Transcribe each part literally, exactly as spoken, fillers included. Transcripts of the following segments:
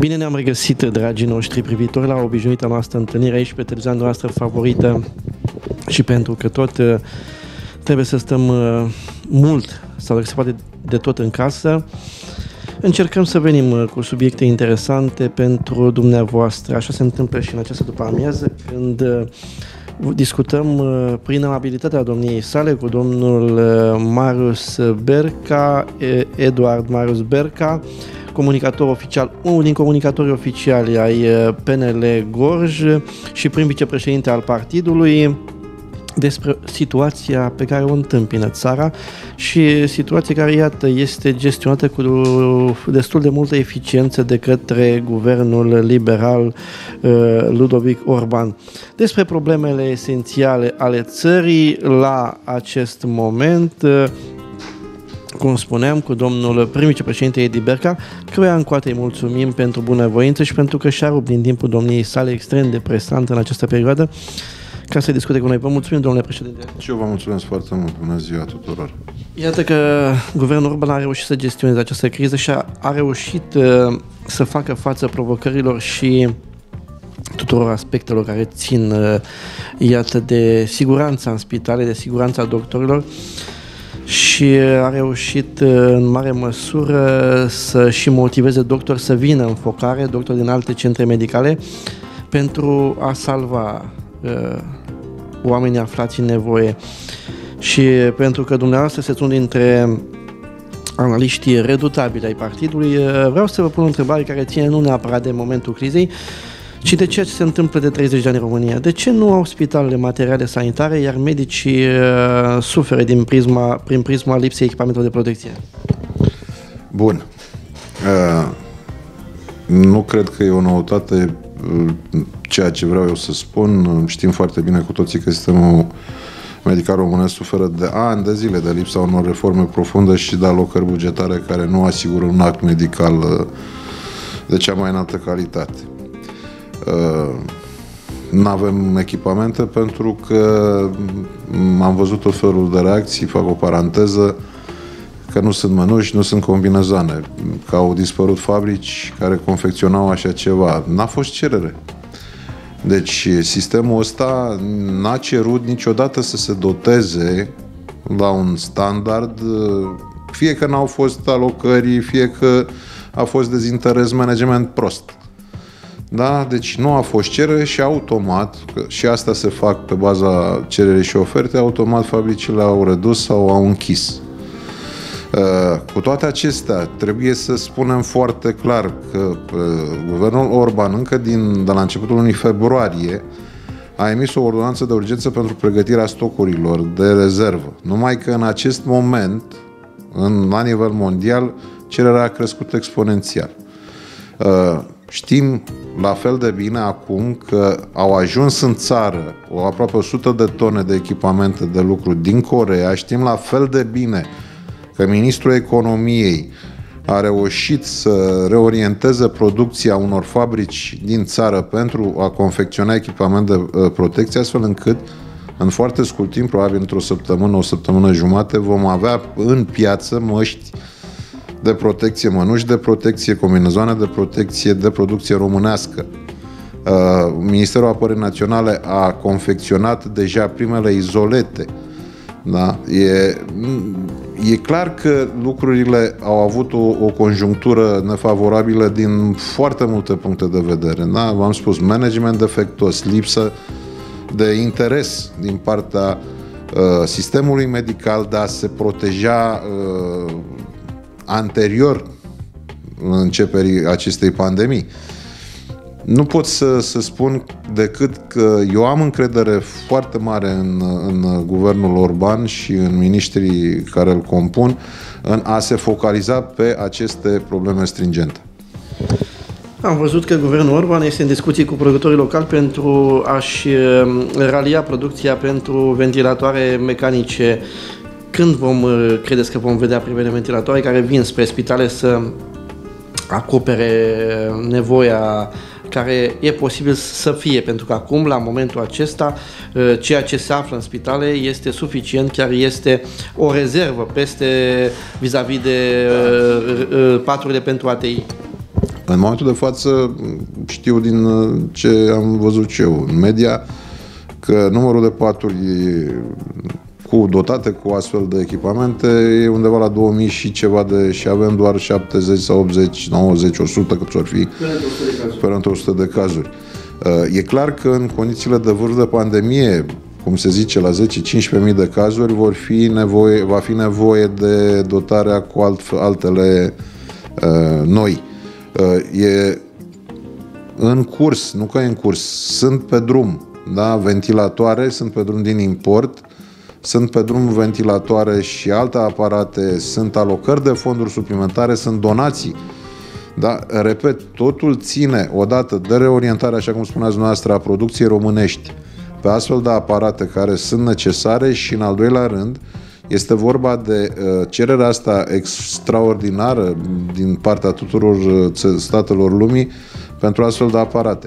Bine ne-am regăsit, dragii noștri privitori, la obișnuita noastră întâlnire aici pe televiziunea noastră favorită și pentru că tot trebuie să stăm mult sau dacă se poate de tot în casă, încercăm să venim cu subiecte interesante pentru dumneavoastră. Așa se întâmplă și în această după-amiază, când discutăm prin amabilitatea domniei sale cu domnul Marius Berca, Eduard Marius Berca, comunicator oficial, unul din comunicatorii oficiali ai P N L Gorj și prim vicepreședinte al partidului, despre situația pe care o întâmpină țara și situația care, iată, este gestionată cu destul de multă eficiență de către guvernul liberal uh, Ludovic Orban. Despre problemele esențiale ale țării la acest moment, uh, cum spuneam, cu domnul prim vicepreședinte Edi Berca, căruia încă o dată îi mulțumim pentru bunăvoință și pentru că și-a rupt din timpul domniei sale extrem de presant în această perioadă ca să discute cu noi. Vă mulțumim, domnule președinte. Și eu vă mulțumesc foarte mult. Bună ziua tuturor. Iată că guvernul Orban a reușit să gestioneze această criză și a, a reușit uh, să facă față provocărilor și tuturor aspectelor care țin, uh, iată, de siguranța în spitale, de siguranța doctorilor și a reușit uh, în mare măsură să și motiveze doctori să vină în focare, doctori din alte centre medicale, pentru a salva uh, oamenii aflați în nevoie. Și pentru că dumneavoastră sunteți unul dintre analiștii redutabili ai partidului, vreau să vă pun o întrebare care ține nu neapărat de momentul crizei, ci de ceea ce se întâmplă de treizeci de ani în România. De ce nu au spitalele materiale sanitare, iar medicii uh, suferă din prisma, prin prisma lipsei echipamentelor de protecție? Bun. Uh, nu cred că e o noutate ceea ce vreau eu să spun. Știm foarte bine cu toții că sistemul medical românesc suferă de ani de zile de lipsa unor reforme profunde și de alocări bugetare care nu asigură un act medical de cea mai înaltă calitate. Nu avem echipamente pentru că am văzut tot felul de reacții, fac o paranteză, că nu sunt mănuși, nu sunt combinezoane, că au dispărut fabrici care confecționau așa ceva. N-a fost cerere. Deci sistemul ăsta n-a cerut niciodată să se doteze la un standard, fie că n-au fost alocări, fie că a fost dezinteres, management prost. Da? Deci nu a fost cerere și automat, că și asta se fac pe baza cererii și oferte, automat fabricile au redus sau au închis. Cu toate acestea, trebuie să spunem foarte clar că uh, guvernul Orban, încă din, de la începutul lunii februarie, a emis o ordonanță de urgență pentru pregătirea stocurilor de rezervă. Numai că în acest moment, în, la nivel mondial, cererea a crescut exponențial. Uh, știm la fel de bine acum că au ajuns în țară o aproape o sută de tone de echipamente de lucru din Coreea. Știm la fel de bine că ministrul economiei a reușit să reorienteze producția unor fabrici din țară pentru a confecționa echipament de protecție, astfel încât în foarte scurt timp, probabil într-o săptămână, o săptămână jumate, vom avea în piață măști de protecție, mănuși de protecție, combinezoane de protecție de producție românească. Ministerul Apărării Naționale a confecționat deja primele izolete. Da? E, e clar că lucrurile au avut o, o conjunctură nefavorabilă din foarte multe puncte de vedere. Da? V-am spus, management defectuos, lipsă de interes din partea uh, sistemului medical de a se proteja uh, anterior începerii acestei pandemii. Nu pot să, să spun decât că eu am încredere foarte mare în, în guvernul Orban și în miniștrii care îl compun în a se focaliza pe aceste probleme stringente. Am văzut că guvernul Orban este în discuții cu producătorii locali pentru a-și ralia producția pentru ventilatoare mecanice. Când vom, credeți că vom vedea primele ventilatoare care vin spre spitale să acopere nevoia care e posibil să fie, pentru că acum, la momentul acesta, ceea ce se află în spitale este suficient, chiar este o rezervă peste vis-a-vis de paturile pentru A T I. În momentul de față știu din ce am văzut și eu în media că numărul de paturi cu dotate cu astfel de echipamente e undeva la două mii și ceva de, și avem doar șaptezeci sau optzeci, nouăzeci, o sută cât or fi pe o sută de cazuri. E clar că în condițiile de vârf de pandemie, cum se zice, la zece cincisprezece mii de cazuri, vor fi nevoie, va fi nevoie de dotarea cu alt, altele uh, noi. Uh, e în curs, nu că e în curs, sunt pe drum, da? Ventilatoare, sunt pe drum din import, sunt pe drum ventilatoare și alte aparate, sunt alocări de fonduri suplimentare, sunt donații. Da? Repet, totul ține odată de reorientarea, așa cum spuneați dumneavoastră, a producției românești pe astfel de aparate care sunt necesare și, în al doilea rând, este vorba de uh, cererea asta extraordinară din partea tuturor uh, statelor lumii pentru astfel de aparate.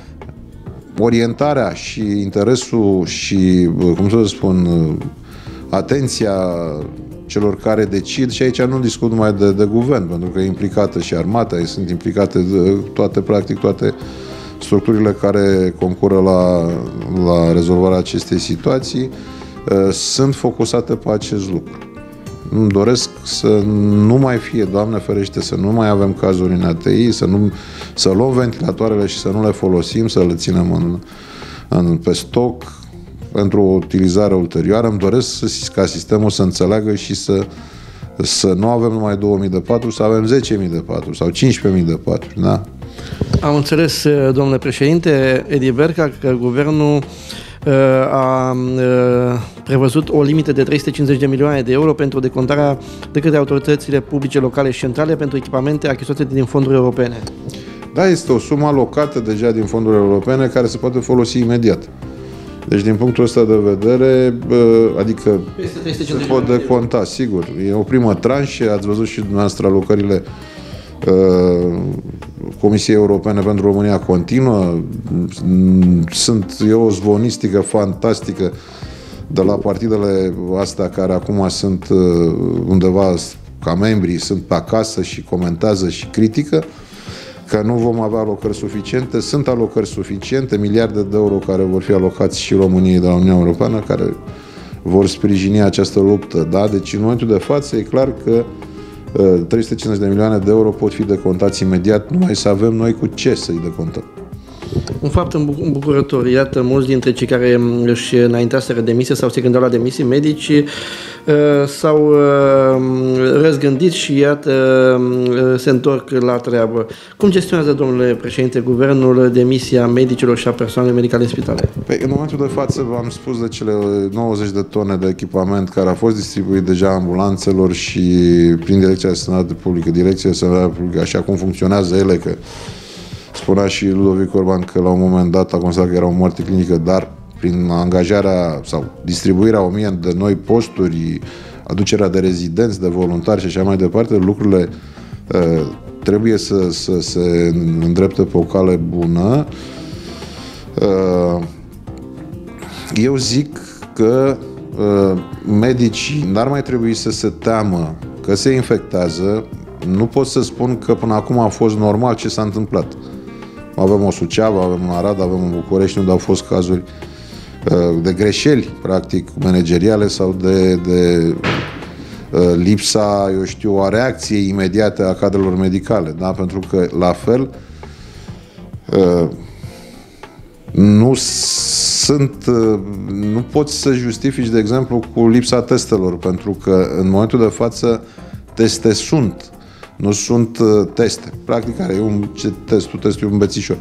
Orientarea și interesul și, uh, cum să spun, uh, atenția celor care decid, și aici nu discut numai de, de guvern, pentru că e implicată și armata, sunt implicate de, toate, practic, toate structurile care concură la, la rezolvarea acestei situații, uh, sunt focusate pe acest lucru. Îmi doresc să nu mai fie, Doamne ferește, să nu mai avem cazuri în A T I, să, nu, să luăm ventilatoarele și să nu le folosim, să le ținem în, în, pe stoc pentru o utilizare ulterioară. Îmi doresc să, ca sistemul să înțeleagă și să, să nu avem numai două mii de paturi, să avem zece mii de paturi sau cincisprezece mii de paturi. Da? Am înțeles, domnule președinte Edi Berca, că guvernul uh, a uh, prevăzut o limită de trei sute cincizeci de milioane de euro pentru decontarea de către autoritățile publice locale și centrale pentru echipamente achiziționate din fonduri europene. Da, este o sumă alocată deja din fondurile europene care se poate folosi imediat. Deci, din punctul ăsta de vedere, adică se pot deconta, sigur. E o primă tranșă, ați văzut și dumneavoastră alocările uh, Comisiei Europene pentru România continuă. Sunt, e o zvonistică fantastică de la partidele astea care acum sunt undeva ca membrii, sunt pe acasă și comentează și critică că nu vom avea alocări suficiente. Sunt alocări suficiente, miliarde de euro care vor fi alocați și României de la Uniunea Europeană, care vor sprijini această luptă. Da? Deci, în momentul de față, e clar că uh, trei sute cincizeci de milioane de euro pot fi decontați imediat, numai să avem noi cu ce să-i decontăm. Un fapt îmbucurător. Iată, mulți dintre cei care își înaintaseră demisie sau se gândeau la demisii, medici, s-au răzgândit și iată, se întorc la treabă. Cum gestionează, domnule președinte, guvernul demisia medicilor și a personalului medical în spitale? Păi, în momentul de față, v-am spus de cele nouăzeci de tone de echipament care a fost distribuit deja ambulanțelor și prin Direcția de Sănătate Publică, Direcția de Sănătate Publică, așa cum funcționează ele, că spunea și Ludovic Orban că la un moment dat a constatat că era o moarte clinică, dar prin angajarea sau distribuirea o mie de noi posturi, aducerea de rezidenți, de voluntari și așa mai departe, lucrurile uh, trebuie să, să se îndrepte pe o cale bună. Uh, eu zic că uh, medicii n-ar mai trebui să se teamă că se infectează. Nu pot să spun că până acum a fost normal ce s-a întâmplat. Avem o Suceava, avem un Arad, avem un București, unde au fost cazuri uh, de greșeli, practic, manageriale sau de, de uh, lipsa, eu știu, a reacției imediate a cadrelor medicale. Da? Pentru că, la fel, uh, nu sunt, uh, nu poți să justifici, de exemplu, cu lipsa testelor, pentru că, în momentul de față, teste sunt. Nu sunt uh, teste. Practic, care e un ce testul, testul e un bețișor.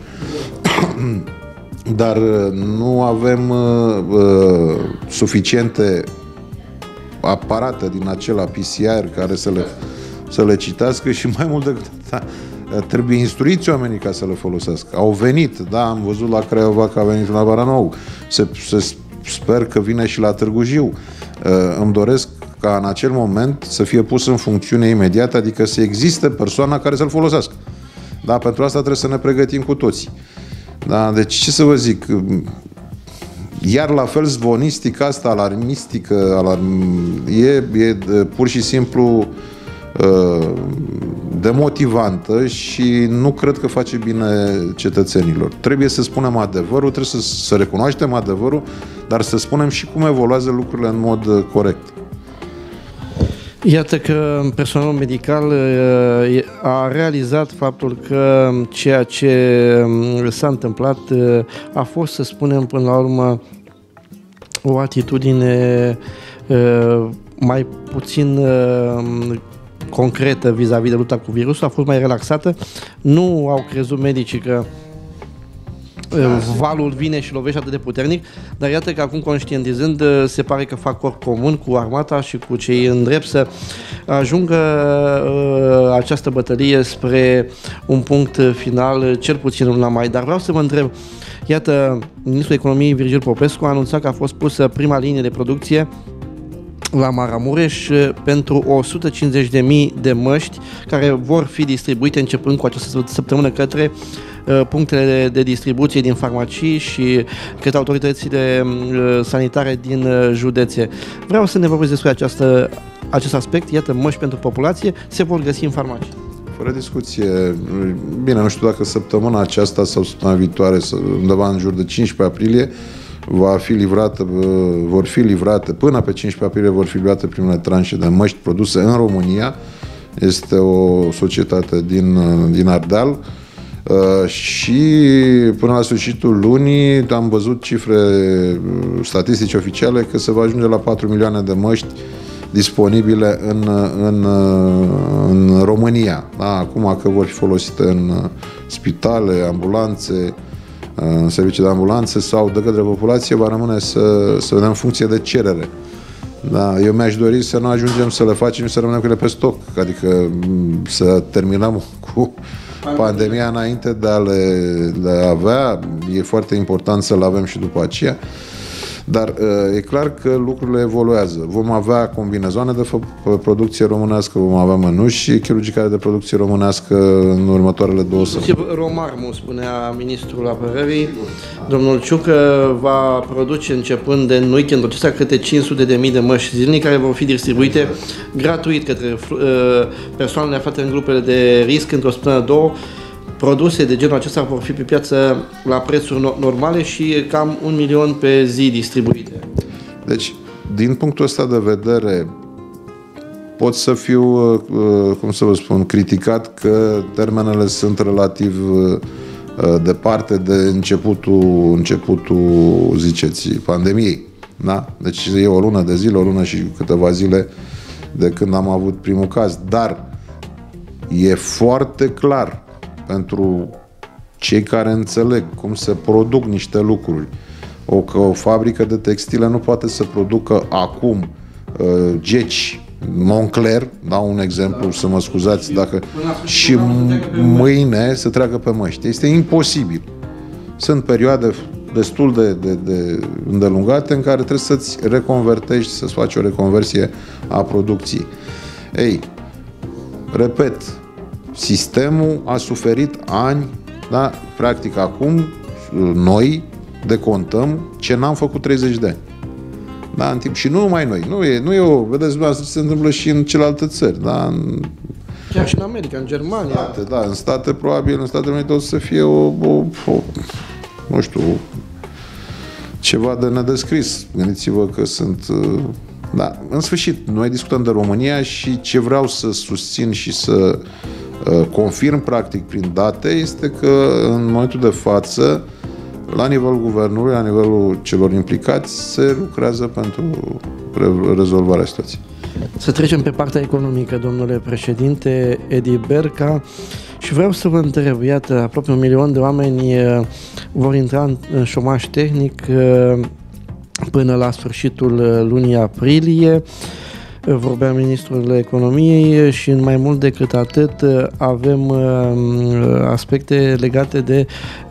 Dar uh, nu avem uh, uh, suficiente aparate din acela P C R care să le, să le citească și mai mult decât atât, trebuie instruiți oamenii ca să le folosească. Au venit, da, am văzut la Craiova că a venit la Baranou. Se, se, sper că vine și la Târgu Jiu. Uh, îmi doresc ca în acel moment să fie pus în funcțiune imediat, adică să existe persoana care să-l folosească. Da, pentru asta trebuie să ne pregătim cu toții. Da, deci ce să vă zic, iar la fel zvonistic asta, alarmistică, alarm, e, e pur și simplu uh, demotivantă și nu cred că face bine cetățenilor. Trebuie să spunem adevărul, trebuie să, să recunoaștem adevărul, dar să spunem și cum evoluează lucrurile în mod corect. Iată că personalul medical a realizat faptul că ceea ce s-a întâmplat a fost, să spunem, până la urmă, o atitudine mai puțin concretă vis-a-vis de lupta cu virusul, a fost mai relaxată. Nu au crezut medicii că valul vine și lovește atât de puternic, dar iată că acum, conștientizând, se pare că fac corp comun cu armata și cu cei în drept să ajungă uh, această bătălie spre un punct final, cel puțin la mai. Dar vreau să vă întreb, iată, ministrul economiei Virgil Popescu a anunțat că a fost pusă prima linie de producție la Maramureș pentru o sută cincizeci de mii de măști care vor fi distribuite începând cu această săptămână către punctele de distribuție din farmacii și către autoritățile sanitare din județe. Vreau să ne vorbiți despre această, acest aspect. Iată, măști pentru populație se vor găsi în farmacii. Fără discuție. Bine, nu știu dacă săptămâna aceasta sau săptămâna viitoare, undeva în jur de cincisprezece aprilie, va fi livrată, vor fi livrate, până pe cincisprezece aprilie vor fi livrate primele tranșe de măști produse în România. Este o societate din, din Ardeal. Uh, și până la sfârșitul lunii am văzut cifre statistici oficiale că se va ajunge la patru milioane de măști disponibile în, în, în România. Da? Acum că vor fi folosite în spitale, ambulanțe, în servicii de ambulanțe sau de către populație, va rămâne să, să vedem în funcție de cerere. Da, eu mi-aș dori să nu ajungem să le facem și să rămânem cu ele pe stoc, adică să terminăm cu pandemia înainte de a le, le avea. E foarte important să le avem și după aceea, dar e clar că lucrurile evoluează. Vom avea combinezoane de producție românească, vom avea mănuși și chirurgicale de producție românească în următoarele două săptămâni. Romarmu, spunea ministrul apărării, domnul Ciucă, va produce începând de în weekendul acesta câte cinci sute de mii de măști zilnic care vor fi distribuite gratuit către persoanele aflate în grupele de risc într-o săptămână, două. Produse de genul acesta vor fi pe piață la prețuri normale și cam un milion pe zi distribuite. Deci, din punctul ăsta de vedere, pot să fiu, cum să vă spun, criticat că termenele sunt relativ departe de începutul, începutul, ziceți, pandemiei. Da? Deci e o lună de zile, o lună și câteva zile de când am avut primul caz. Dar e foarte clar pentru cei care înțeleg cum se produc niște lucruri. O, că o fabrică de textile nu poate să producă acum uh, geci Moncler, dau un exemplu, da, să mă scuzați, dacă și mâine să treacă pe măști. Este imposibil. Sunt perioade destul de, de, de îndelungate în care trebuie să-ți reconvertești, să-ți faci o reconversie a producției. Ei, repet, sistemul a suferit ani, da? Practic acum noi decontăm ce n-am făcut treizeci de ani. Da? În timp, și nu numai noi. Nu e, nu e o, vedeți, dumneavoastră, se întâmplă și în celelalte țări. Da? În, chiar și în America, în Germania. State, da, în state, probabil, în Statele Unite o să fie o, o, o nu știu, ceva de nedescris. Gândiți-vă că sunt... Da, în sfârșit, noi discutăm de România și ce vreau să susțin și să confirm practic prin date este că în momentul de față, la nivelul guvernului, la nivelul celor implicați, se lucrează pentru rezolvarea situației. Să trecem pe partea economică, domnule președinte Edi Berca, și vreau să vă întreb, iată, aproape un milion de oameni vor intra în șomaj tehnic până la sfârșitul lunii aprilie. Vorbea ministrul economiei și în mai mult decât atât avem aspecte legate de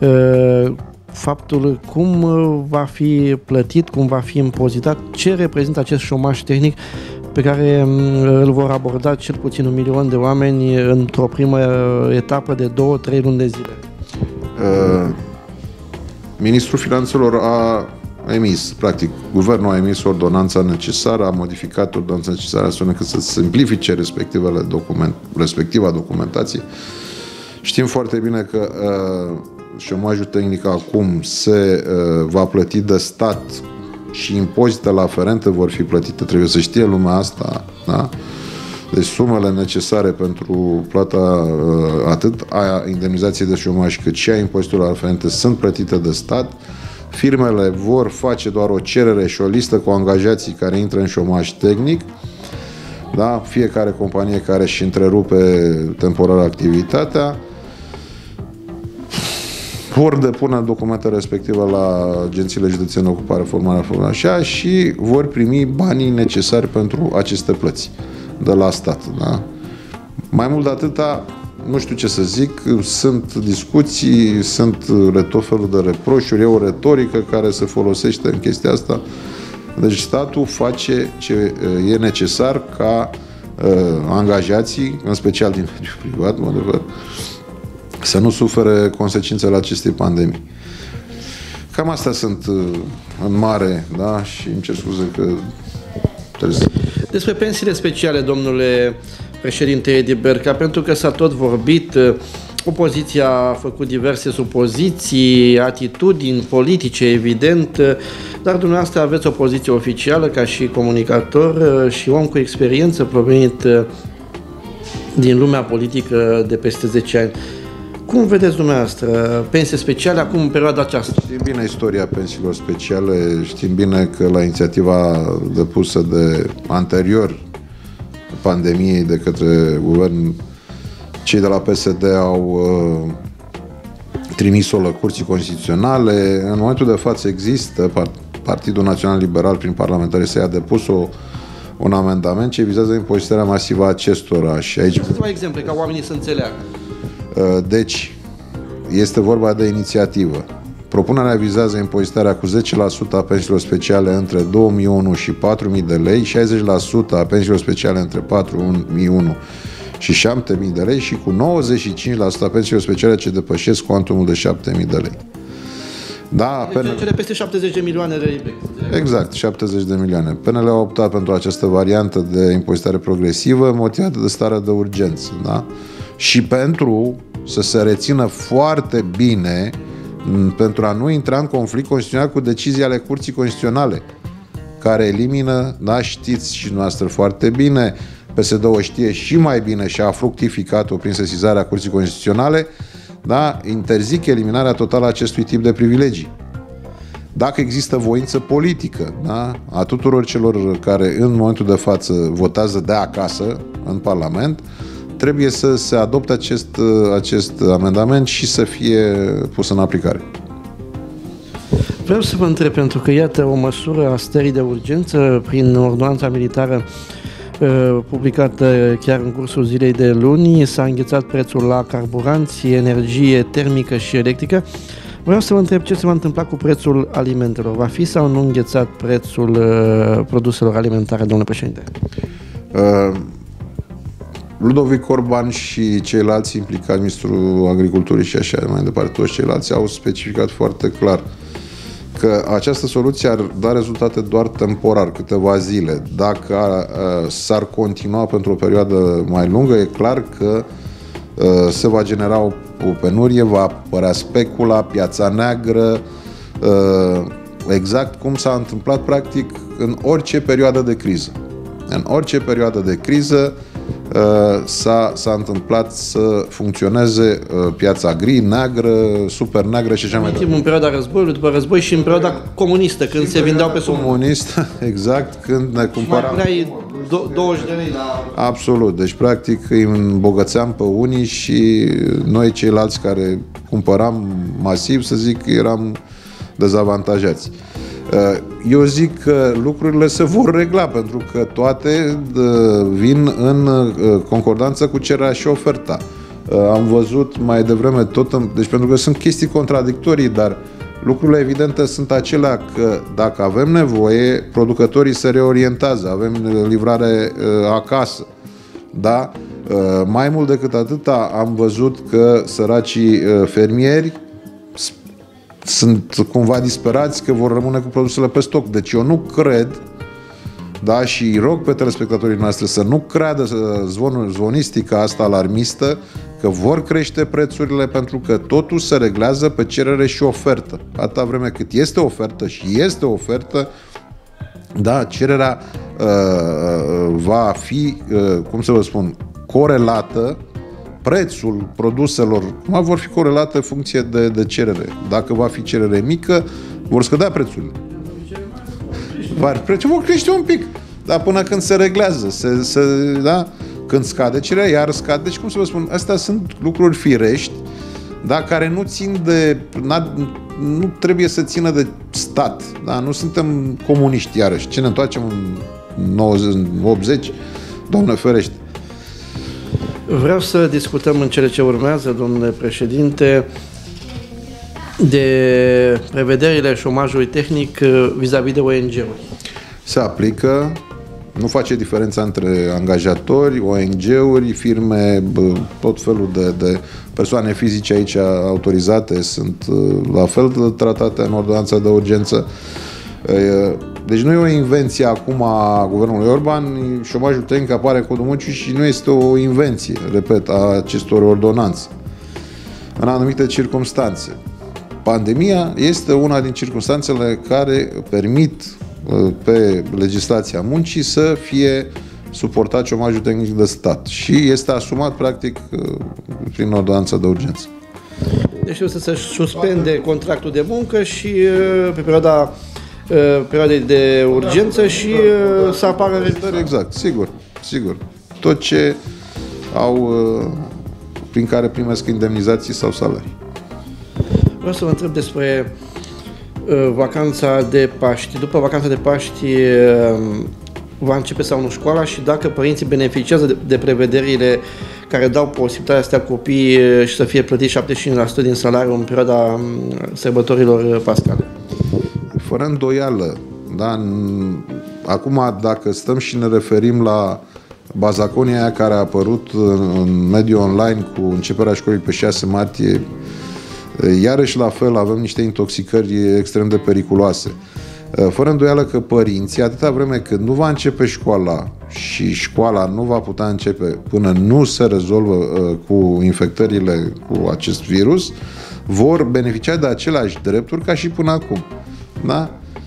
faptul cum va fi plătit, cum va fi impozitat, ce reprezintă acest șomaj tehnic pe care îl vor aborda cel puțin un milion de oameni într-o primă etapă de două, trei luni de zile. Uh, Ministrul Finanțelor a emis, practic, guvernul a emis ordonanța necesară, a modificat ordonanța necesară astfel încât să simplifice respectivele document, respectiva documentație. Știm foarte bine că uh, șomajul tehnic acum se uh, va plăti de stat și impozitele aferente vor fi plătite, trebuie să știe lumea asta, da? Deci sumele necesare pentru plata uh, atât a indemnizației de șomaj cât și a impozitelor aferente sunt plătite de stat. Firmele vor face doar o cerere și o listă cu angajații care intră în șomaj tehnic. Da? Fiecare companie care își întrerupe temporar activitatea vor depune documentele respective la agențiile județene de ocupare, formare, formare așa, și vor primi banii necesari pentru aceste plăți de la stat. Da? Mai mult de atâta, nu știu ce să zic, sunt discuții, sunt tot felul de reproșuri, e o retorică care se folosește în chestia asta. Deci statul face ce e necesar ca uh, angajații, în special din mediul privat, mă adevăr, să nu sufere consecințele acestei pandemii. Cam astea sunt uh, în mare, da? Și îmi cer scuze că trebuie să... Despre pensiile speciale, domnule președinte Edi Berca, pentru că s-a tot vorbit, opoziția a făcut diverse supoziții, atitudini politice, evident, dar dumneavoastră aveți o poziție oficială ca și comunicator și om cu experiență provenit din lumea politică de peste zece ani. Cum vedeți dumneavoastră pensii speciale acum în perioada aceasta? Știm bine istoria pensiilor speciale, știm bine că la inițiativa depusă de anterior pandemiei de către guvern, cei de la P S D au uh, trimis-o la Curții Constituționale. În momentul de față există Partidul Național Liberal prin parlamentarii săi a depus o, un amendament ce vizează impozitarea masivă a acestora. Și aici... Câteva exemple ca oamenii să înțeleagă. Deci, este vorba de inițiativă. Propunerea vizează impozitarea cu zece la sută a pensiilor speciale între două mii unu și patru mii de lei, șaizeci la sută a pensiilor speciale între patru mii unu și șapte mii de lei și cu nouăzeci și cinci la sută a pensiilor speciale ce depășesc cuantumul de șapte mii de lei. Da, deci P N L... cele peste șaptezeci de milioane de lei. Exact, șaptezeci de milioane. P N L a optat pentru această variantă de impozitare progresivă motivată de starea de urgență, da? Și pentru să se rețină foarte bine, pentru a nu intra în conflict constituțional cu decizii ale Curții Constituționale, care elimină, da, știți și noastră foarte bine, P S D o știe și mai bine și a fructificat-o prin sesizarea Curții Constituționale, da, interzic eliminarea totală a acestui tip de privilegii. Dacă există voință politică, da, a tuturor celor care în momentul de față votează de acasă în Parlament, trebuie să se adopte acest, acest amendament și să fie pus în aplicare. Vreau să vă întreb, pentru că iată o măsură a stării de urgență prin ordonanța militară publicată chiar în cursul zilei de luni, s-a înghețat prețul la carburanți, energie termică și electrică. Vreau să vă întreb ce se va întâmpla cu prețul alimentelor. Va fi sau nu înghețat prețul uh, produselor alimentare, domnule președinte? Uh, Ludovic Orban și ceilalți implicați, ministrul agriculturii și așa mai departe, toți ceilalți au specificat foarte clar că această soluție ar da rezultate doar temporar, câteva zile. Dacă uh, s-ar continua pentru o perioadă mai lungă, e clar că uh, se va genera o, o penurie, va apărea specula, piața neagră, uh, exact cum s-a întâmplat practic în orice perioadă de criză. În orice perioadă de criză s-a, s-a întâmplat să funcționeze piața gri, neagră, super neagră și așa mai departe. În perioada războiului, după război și în perioada comunistă, când se vindeau pe sumă. Comunistă, exact, când ne cumpăram... Și mai puneai douăzeci de lei la... Absolut, deci practic îi îmbogățeam pe unii și noi ceilalți care cumpăram masiv, să zic, eram dezavantajați. Eu zic că lucrurile se vor regla, pentru că toate vin în concordanță cu cererea și oferta. Am văzut mai devreme tot, în, deci pentru că sunt chestii contradictorii, dar lucrurile evidente sunt acelea că dacă avem nevoie, producătorii se reorientează, avem livrare acasă. Da? Mai mult decât atâta, am văzut că săracii fermieri sunt cumva disperați că vor rămâne cu produsele pe stoc. Deci eu nu cred, da, și îi rog pe telespectatorii noastre să nu creadă zvon, zvonistica asta alarmistă că vor crește prețurile, pentru că totul se reglează pe cerere și ofertă. Atâta vreme cât este ofertă și este ofertă, da, cererea uh, va fi, uh, cum să vă spun, corelată, prețul produselor vor fi corelate în funcție de, de cerere. Dacă va fi cerere mică, vor scădea prețurile. Prețul vor crește un pic, dar până când se reglează, se, se, da? Când scade cererea, iar scade. Deci, cum să vă spun, astea sunt lucruri firești, da? Care nu țin de... nu trebuie să țină de stat. Da? Nu suntem comuniști, iarăși. Ce ne întoarcem în nouăzeci, optzeci? Doamne ferește! Vreau să discutăm în cele ce urmează, domnule președinte, de prevederile șomajului tehnic vis-a-vis de O N G-uri. Se aplică, nu face diferența între angajatori, O N G-uri, firme, tot felul de, de persoane fizice aici autorizate sunt la fel de tratate în ordonanța de urgență. Deci nu e o invenție acum a guvernului Orban, șomajul tehnic apare în Codul Muncii și nu este o invenție, repet, a acestor ordonanțe. În anumite circumstanțe. Pandemia este una din circumstanțele care permit pe legislația muncii să fie suportat șomajul tehnic de stat și este asumat practic prin ordonanța de urgență. Deci o să se suspende contractul de muncă și pe perioada perioade de urgență și să apară... Exact, sigur, sigur. Tot ce au, prin care primesc indemnizații sau salarii. Vreau să vă întreb despre vacanța de Paști. După vacanța de Paști va începe sau nu școala și dacă părinții beneficiază de, de prevederile care dau posibilitatea să stea copiii și să fie plătiți șaptezeci și cinci la sută din salariu în perioada sărbătorilor pascale. Fără îndoială, da? Acum, dacă stăm și ne referim la bazaconia aia care a apărut în mediul online cu începerea școlii pe șase martie, iarăși la fel avem niște intoxicări extrem de periculoase. Fără îndoială că părinții, atâta vreme cât nu va începe școala și școala nu va putea începe până nu se rezolvă cu infectările cu acest virus, vor beneficia de aceleași drepturi ca și până acum. Da?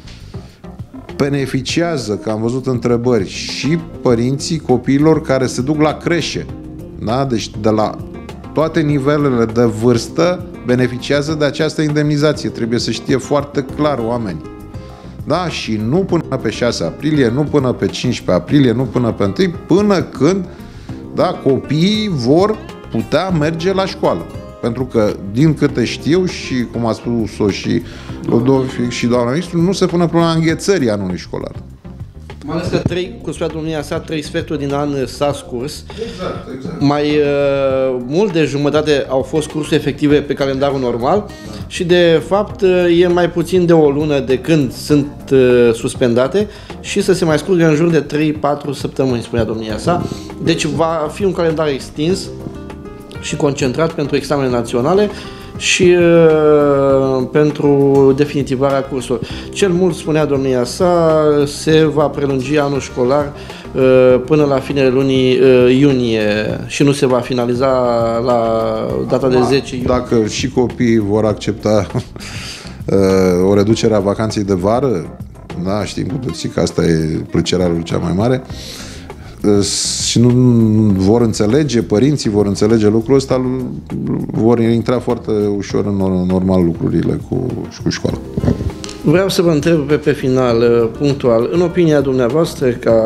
Beneficiază, că am văzut întrebări, și părinții copiilor care se duc la creșe. Da? Deci de la toate nivelele de vârstă beneficiază de această indemnizație. Trebuie să știe foarte clar oamenii. Da? Și nu până pe șase aprilie, nu până pe cincisprezece aprilie, nu până pe unu, până când, da, copiii vor putea merge la școală. Pentru că, din câte știu și cum a spus-o și Ludovic și doamna ministru, nu se pune problema înghețării anului școlar. Mai ales că, trei, cum spunea domnia sa, trei sferturi din an s-a scurs. Exact, exact. Mai uh, mult de jumătate au fost cursuri efective pe calendarul normal, da. Și, de fapt, e mai puțin de o lună de când sunt uh, suspendate și să se mai scurgă în jur de trei patru săptămâni, spunea domnia sa. Deci va fi un calendar extins și concentrat pentru examene naționale și uh, pentru definitivarea cursurilor. Cel mult, spunea domnia sa, se va prelungi anul școlar uh, până la finele lunii uh, iunie și nu se va finaliza la data de zece iunie. Dacă și copiii vor accepta uh, o reducere a vacanței de vară, da, știm cu toții că asta e plăcerea lor cea mai mare, și nu vor înțelege, părinții vor înțelege lucrul ăsta, vor intra foarte ușor în normal lucrurile cu, cu școala. Vreau să vă întreb pe, pe final, punctual, în opinia dumneavoastră, ca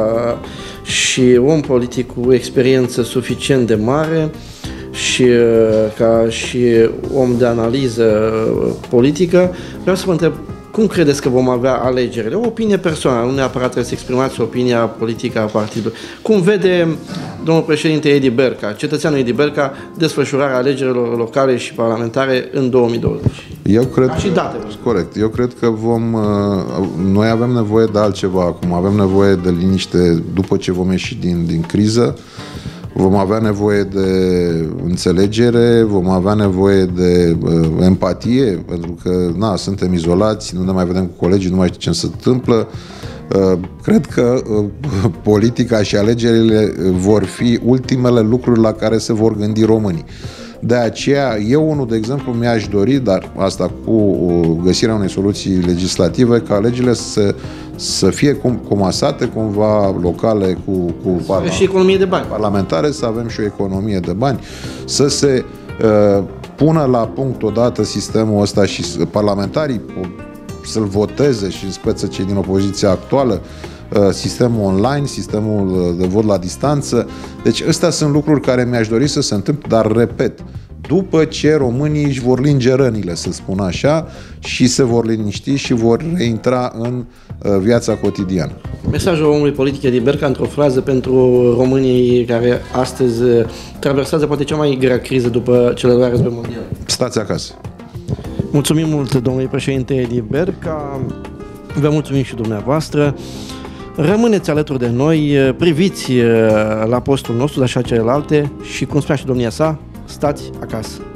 și om politic cu experiență suficient de mare și ca și om de analiză politică, vreau să vă întreb, cum credeți că vom avea alegerile? O opinie personală, nu neapărat trebuie să exprimați opinia politică a partidului. Cum vede domnul președinte Edi Berca, cetățeanul Edi Berca, desfășurarea alegerilor locale și parlamentare în două mii douăzeci? Eu cred, și date. Corect. Eu cred că vom... Noi avem nevoie de altceva acum. Avem nevoie de liniște după ce vom ieși din, din criză. Vom avea nevoie de înțelegere, vom avea nevoie de uh, empatie, pentru că na, suntem izolați, nu ne mai vedem cu colegii, nu mai știm ce se întâmplă. Uh, cred că uh, politica și alegerile vor fi ultimele lucruri la care se vor gândi românii. De aceea, eu unul, de exemplu, mi-aș dori, dar asta cu găsirea unei soluții legislative, ca alegerile să, să fie comasate cumva locale cu, cu parlament, și economie de bani. parlamentare, să avem și o economie de bani, să se uh, pună la punct odată sistemul ăsta și parlamentarii să-l voteze și în speță cei din opoziția actuală, sistemul online, sistemul de vot la distanță. Deci astea sunt lucruri care mi-aș dori să se întâmple, dar repet, după ce românii își vor linge rănile, să spun așa, și se vor liniști și vor reintra în viața cotidiană. Mesajul omului politic Edi Berca, într-o frază pentru românii care astăzi traversează poate cea mai grea criză după cel de-al doilea război mondial. Stați acasă! Mulțumim mult, domnului președinte Edi Berca, vă mulțumim și dumneavoastră. Rămâneți alături de noi, priviți la postul nostru, de așa celelalte și, cum spunea și domnia sa, stați acasă.